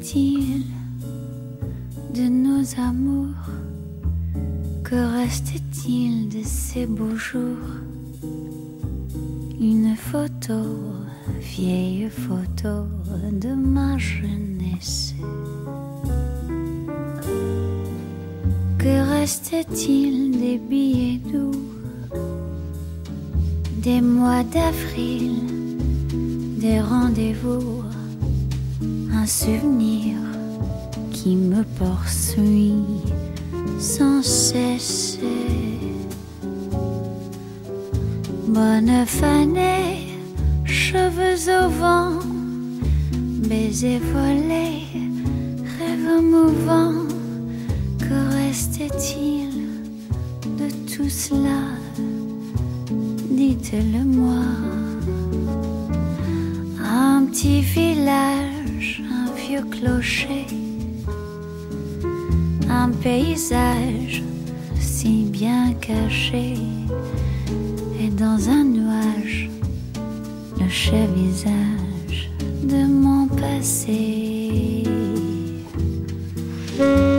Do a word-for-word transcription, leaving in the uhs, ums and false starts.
reste-t-il de nos amours? Que reste-t-il de ces beaux jours? Une photo, vieille photo de ma jeunesse. Que reste-t-il des billets doux, des mois d'avril, des rendez-vous, un souvenir qui me poursuit sans cesse. Bonne année, cheveux au vent, baisers volés, rêves mouvants. Que reste-t-il de tout cela? Dites-le-moi. Un petit village, un vieux clocher, un paysage si bien caché, et dans un nuage, le cher visage de mon passé.